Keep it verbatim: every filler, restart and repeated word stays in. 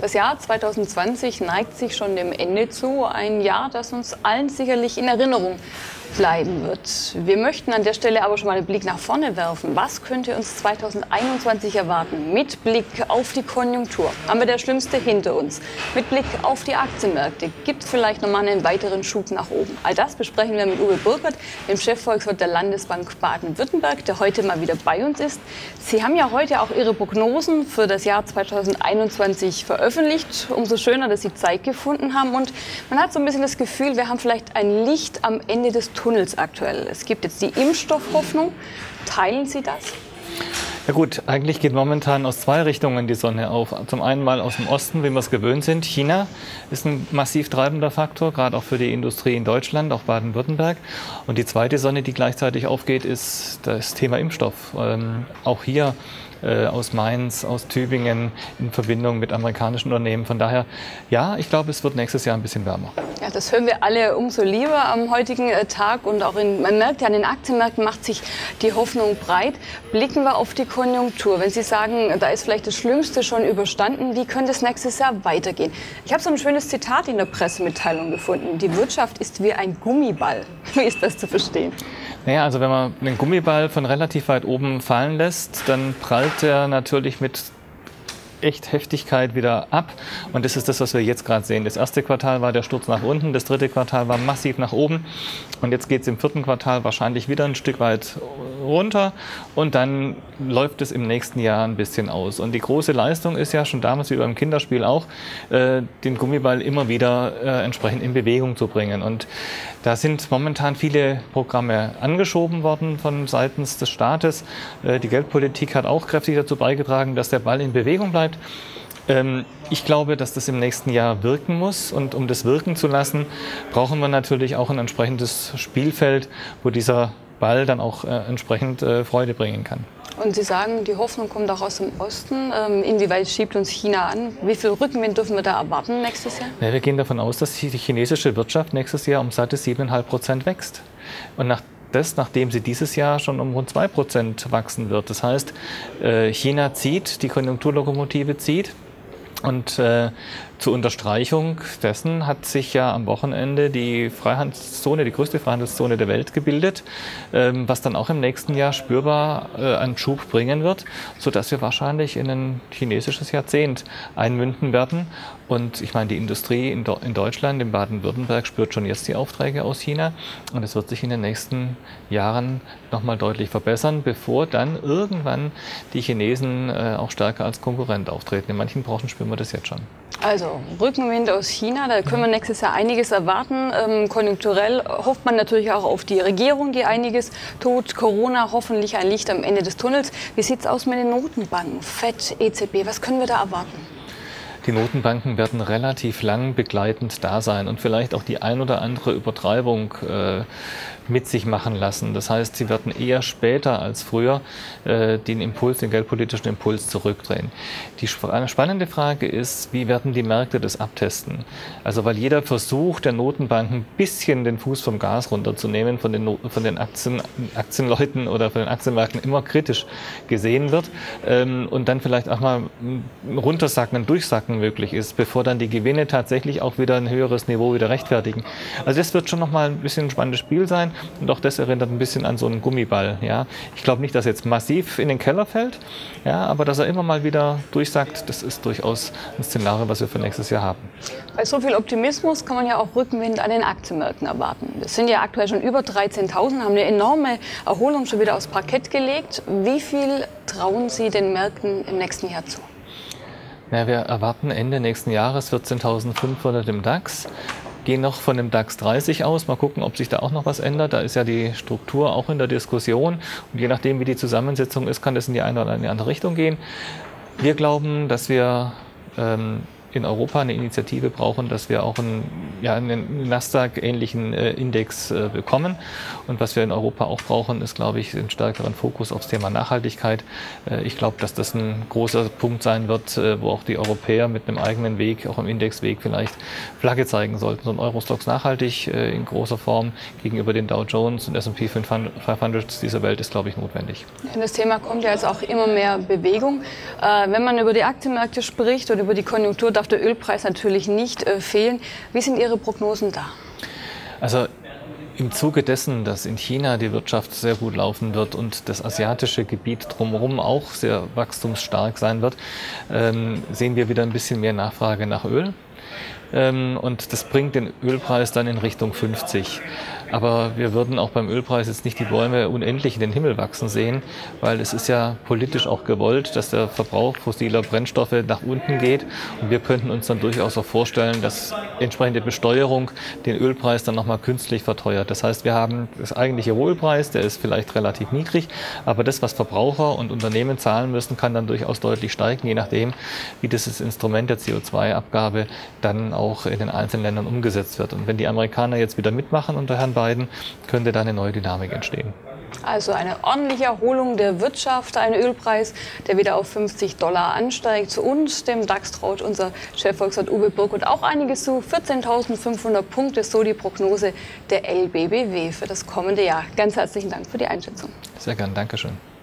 Das Jahr zweitausendzwanzig neigt sich schon dem Ende zu. Ein Jahr, das uns allen sicherlich in Erinnerung bleiben wird. Wir möchten an der Stelle aber schon mal einen Blick nach vorne werfen. Was könnte uns zweitausendeinundzwanzig erwarten? Mit Blick auf die Konjunktur. Haben wir das Schlimmste hinter uns? Mit Blick auf die Aktienmärkte. Gibt es vielleicht noch mal einen weiteren Schub nach oben? All das besprechen wir mit Uwe Burkert, dem Chefvolkswirt der Landesbank Baden-Württemberg, der heute mal wieder bei uns ist. Sie haben ja heute auch Ihre Prognosen für das Jahr zweitausendeinundzwanzig veröffentlicht. Umso schöner, dass Sie Zeit gefunden haben. Und man hat so ein bisschen das Gefühl, wir haben vielleicht ein Licht am Ende des Tunnels aktuell. Es gibt jetzt die Impfstoffhoffnung. Teilen Sie das? Ja gut, eigentlich geht momentan aus zwei Richtungen die Sonne auf. Zum einen mal aus dem Osten, wie wir es gewöhnt sind. China ist ein massiv treibender Faktor, gerade auch für die Industrie in Deutschland, auch Baden-Württemberg. Und die zweite Sonne, die gleichzeitig aufgeht, ist das Thema Impfstoff. Ähm, auch hier äh, aus Mainz, aus Tübingen in Verbindung mit amerikanischen Unternehmen. Von daher, ja, ich glaube, es wird nächstes Jahr ein bisschen wärmer. Ja, das hören wir alle umso lieber am heutigen Tag. Und auch in, man merkt ja, an den Aktienmärkten macht sich die Hoffnung breit. Blicken wir auf die Konjunktur. Wenn Sie sagen, da ist vielleicht das Schlimmste schon überstanden, wie könnte es nächstes Jahr weitergehen? Ich habe so ein schönes Zitat in der Pressemitteilung gefunden. Die Wirtschaft ist wie ein Gummiball. Wie ist das zu verstehen? Naja, also wenn man einen Gummiball von relativ weit oben fallen lässt, dann prallt er natürlich mit echt Heftigkeit wieder ab. Und das ist das, was wir jetzt gerade sehen. Das erste Quartal war der Sturz nach unten, das dritte Quartal war massiv nach oben. Und jetzt geht es im vierten Quartal wahrscheinlich wieder ein Stück weit runter. Und dann läuft es im nächsten Jahr ein bisschen aus. Und die große Leistung ist ja schon damals wie beim Kinderspiel auch, äh, den Gummiball immer wieder äh, entsprechend in Bewegung zu bringen. Und da sind momentan viele Programme angeschoben worden von seitens des Staates. Äh, die Geldpolitik hat auch kräftig dazu beigetragen, dass der Ball in Bewegung bleibt. Ähm, ich glaube, dass das im nächsten Jahr wirken muss. Und um das wirken zu lassen, brauchen wir natürlich auch ein entsprechendes Spielfeld, wo dieser Ball dann auch äh, entsprechend äh, Freude bringen kann. Und Sie sagen, die Hoffnung kommt auch aus dem Osten. Ähm, inwieweit schiebt uns China an? Wie viel Rückenwind dürfen wir da erwarten nächstes Jahr? Ja, wir gehen davon aus, dass die chinesische Wirtschaft nächstes Jahr um satte sieben Komma fünf Prozent wächst. Und nach Das, nachdem sie dieses Jahr schon um rund zwei Prozent wachsen wird. Das heißt, China zieht, die Konjunkturlokomotive zieht. Und äh, zur Unterstreichung dessen hat sich ja am Wochenende die Freihandelszone, die größte Freihandelszone der Welt gebildet, ähm, was dann auch im nächsten Jahr spürbar äh, einen Schub bringen wird, sodass wir wahrscheinlich in ein chinesisches Jahrzehnt einmünden werden. Und ich meine, die Industrie in, in Deutschland, in Baden-Württemberg, spürt schon jetzt die Aufträge aus China. Und es wird sich in den nächsten Jahren nochmal deutlich verbessern, bevor dann irgendwann die Chinesen äh, auch stärker als Konkurrent auftreten. In manchen Branchen spüren wir das jetzt schon. Also Rückenwind aus China, da können wir nächstes Jahr einiges erwarten. Ähm, konjunkturell hofft man natürlich auch auf die Regierung, die einiges tut. Corona hoffentlich ein Licht am Ende des Tunnels. Wie sieht es aus mit den Notenbanken, Fed, E Z B? Was können wir da erwarten? Die Notenbanken werden relativ lang begleitend da sein und vielleicht auch die ein oder andere Übertreibung äh, mit sich machen lassen. Das heißt, sie werden eher später als früher äh, den Impuls, den geldpolitischen Impuls zurückdrehen. Die spannende Frage ist, wie werden die Märkte das abtesten? Also weil jeder Versuch der Notenbanken ein bisschen den Fuß vom Gas runterzunehmen, von den, von den Aktien, Aktienleuten oder von den Aktienmärkten immer kritisch gesehen wird ähm, und dann vielleicht auch mal ein Runtersacken, ein Durchsacken möglich ist, bevor dann die Gewinne tatsächlich auch wieder ein höheres Niveau wieder rechtfertigen. Also das wird schon noch mal ein bisschen ein spannendes Spiel sein und auch das erinnert ein bisschen an so einen Gummiball. Ja. Ich glaube nicht, dass er jetzt massiv in den Keller fällt, ja, aber dass er immer mal wieder durchsackt, das ist durchaus ein Szenario, was wir für nächstes Jahr haben. Bei so viel Optimismus kann man ja auch Rückenwind an den Aktienmärkten erwarten. Wir sind ja aktuell schon über dreizehntausend, haben eine enorme Erholung schon wieder aufs Parkett gelegt. Wie viel trauen Sie den Märkten im nächsten Jahr zu? Ja, wir erwarten Ende nächsten Jahres vierzehntausendfünfhundert im DAX. Gehen noch von dem DAX dreißig aus. Mal gucken, ob sich da auch noch was ändert. Da ist ja die Struktur auch in der Diskussion. Und je nachdem, wie die Zusammensetzung ist, kann das in die eine oder in die andere Richtung gehen. Wir glauben, dass wir ähm, in Europa eine Initiative brauchen, dass wir auch einen, ja, einen Nasdaq-ähnlichen äh, Index äh, bekommen. Und was wir in Europa auch brauchen, ist, glaube ich, einen stärkeren Fokus aufs Thema Nachhaltigkeit. Äh, ich glaube, dass das ein großer Punkt sein wird, äh, wo auch die Europäer mit einem eigenen Weg, auch im Indexweg vielleicht Flagge zeigen sollten. So ein Eurostoxx nachhaltig äh, in großer Form gegenüber den Dow Jones und S und P fünfhundert dieser Welt ist, glaube ich, notwendig. In das Thema kommt ja jetzt auch immer mehr Bewegung. Äh, wenn man über die Aktienmärkte spricht oder über die Konjunktur, darf darf der Ölpreis natürlich nicht äh, fehlen. Wie sind Ihre Prognosen da? Also im Zuge dessen, dass in China die Wirtschaft sehr gut laufen wird und das asiatische Gebiet drumherum auch sehr wachstumsstark sein wird, ähm, sehen wir wieder ein bisschen mehr Nachfrage nach Öl. Ähm, und das bringt den Ölpreis dann in Richtung fünfzig. Aber wir würden auch beim Ölpreis jetzt nicht die Bäume unendlich in den Himmel wachsen sehen, weil es ist ja politisch auch gewollt, dass der Verbrauch fossiler Brennstoffe nach unten geht. Und wir könnten uns dann durchaus auch vorstellen, dass entsprechende Besteuerung den Ölpreis dann nochmal künstlich verteuert. Das heißt, wir haben das eigentliche Rohölpreis, der ist vielleicht relativ niedrig, aber das, was Verbraucher und Unternehmen zahlen müssen, kann dann durchaus deutlich steigen, je nachdem, wie dieses Instrument der C O zwei Abgabe dann auch in den einzelnen Ländern umgesetzt wird. Und wenn die Amerikaner jetzt wieder mitmachen unter Herrn Biden, könnte da eine neue Dynamik entstehen. Also eine ordentliche Erholung der Wirtschaft, ein Ölpreis, der wieder auf fünfzig Dollar ansteigt. Und dem DAX traut unser Chefvolkswirt Uwe Birkholt auch einiges zu. vierzehntausendfünfhundert Punkte, so die Prognose der L B B W für das kommende Jahr. Ganz herzlichen Dank für die Einschätzung. Sehr gern, Dankeschön.